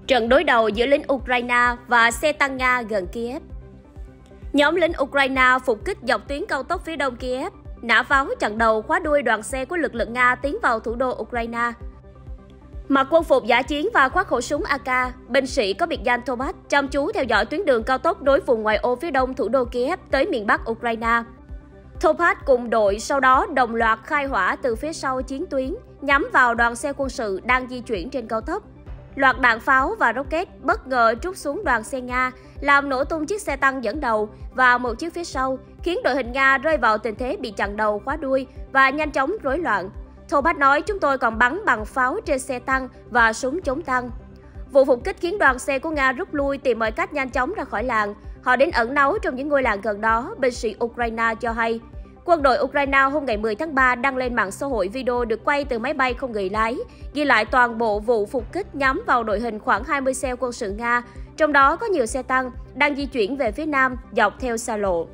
Trận đối đầu giữa lính Ukraine và xe tăng Nga gần Kiev. Nhóm lính Ukraine phục kích dọc tuyến cao tốc phía đông Kiev, nã pháo chặn đầu khóa đuôi đoàn xe của lực lượng Nga tiến vào thủ đô Ukraine. Mặc quân phục dã chiến và khoác khẩu súng AK, binh sĩ có biệt danh Topaz chăm chú theo dõi tuyến đường cao tốc nối vùng ngoại ô phía đông thủ đô Kiev tới miền bắc Ukraine. Topaz cùng đội sau đó đồng loạt khai hỏa từ phía sau chiến tuyến, nhắm vào đoàn xe quân sự đang di chuyển trên cao tốc. Loạt đạn pháo và rocket bất ngờ trút xuống đoàn xe Nga, làm nổ tung chiếc xe tăng dẫn đầu và một chiếc phía sau, khiến đội hình Nga rơi vào tình thế bị chặn đầu khóa đuôi và nhanh chóng rối loạn. Topaz nói chúng tôi còn bắn bằng pháo trên xe tăng và súng chống tăng. Vụ phục kích khiến đoàn xe của Nga rút lui tìm mọi cách nhanh chóng ra khỏi làng. Họ đến ẩn náu trong những ngôi làng gần đó, binh sĩ Ukraine cho hay. Quân đội Ukraine hôm ngày 10 tháng 3 đăng lên mạng xã hội video được quay từ máy bay không người lái, ghi lại toàn bộ vụ phục kích nhắm vào đội hình khoảng 20 xe quân sự Nga, trong đó có nhiều xe tăng đang di chuyển về phía nam dọc theo xa lộ.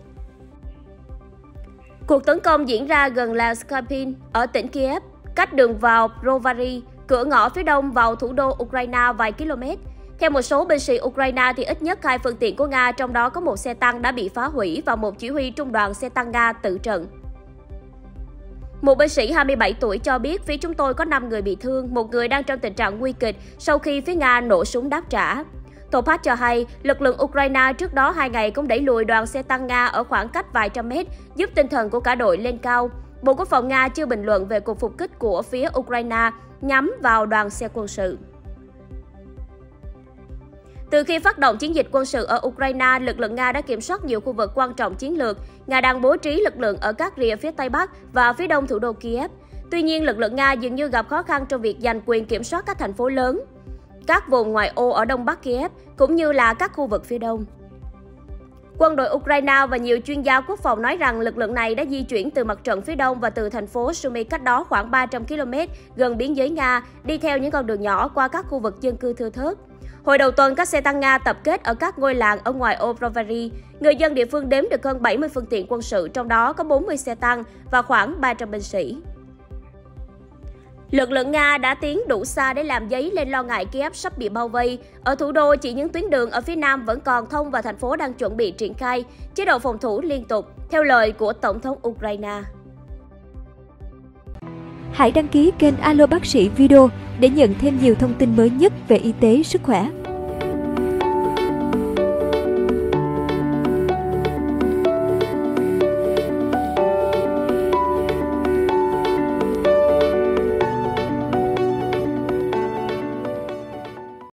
Cuộc tấn công diễn ra gần làng Skypin ở tỉnh Kiev, cách đường vào Brovary, cửa ngõ phía đông vào thủ đô Ukraine vài km. Theo một số binh sĩ Ukraine thì ít nhất 2 phương tiện của Nga, trong đó có một xe tăng đã bị phá hủy và một chỉ huy trung đoàn xe tăng Nga tử trận. Một binh sĩ 27 tuổi cho biết phía chúng tôi có 5 người bị thương, một người đang trong tình trạng nguy kịch sau khi phía Nga nổ súng đáp trả. Topaz cho hay lực lượng Ukraine trước đó 2 ngày cũng đẩy lùi đoàn xe tăng Nga ở khoảng cách vài trăm mét, giúp tinh thần của cả đội lên cao. Bộ Quốc phòng Nga chưa bình luận về cuộc phục kích của phía Ukraine nhắm vào đoàn xe quân sự. Từ khi phát động chiến dịch quân sự ở Ukraine, lực lượng Nga đã kiểm soát nhiều khu vực quan trọng chiến lược. Nga đang bố trí lực lượng ở các rìa phía Tây Bắc và phía đông thủ đô Kiev. Tuy nhiên, lực lượng Nga dường như gặp khó khăn trong việc giành quyền kiểm soát các thành phố lớn, các vùng ngoại ô ở đông bắc Kiev, cũng như là các khu vực phía đông. Quân đội Ukraine và nhiều chuyên gia quốc phòng nói rằng lực lượng này đã di chuyển từ mặt trận phía đông và từ thành phố Sumy cách đó khoảng 300 km gần biên giới Nga, đi theo những con đường nhỏ qua các khu vực dân cư thưa thớt. Hồi đầu tuần, các xe tăng Nga tập kết ở các ngôi làng ở ngoài ô Brovary. Người dân địa phương đếm được hơn 70 phương tiện quân sự, trong đó có 40 xe tăng và khoảng 300 binh sĩ. Lực lượng Nga đã tiến đủ xa để làm dấy lên lo ngại Kiev sắp bị bao vây. Ở thủ đô, chỉ những tuyến đường ở phía nam vẫn còn thông và thành phố đang chuẩn bị triển khai chế độ phòng thủ liên tục, theo lời của Tổng thống Ukraine. Hãy đăng ký kênh Alo Bác sĩ Video để nhận thêm nhiều thông tin mới nhất về y tế, sức khỏe.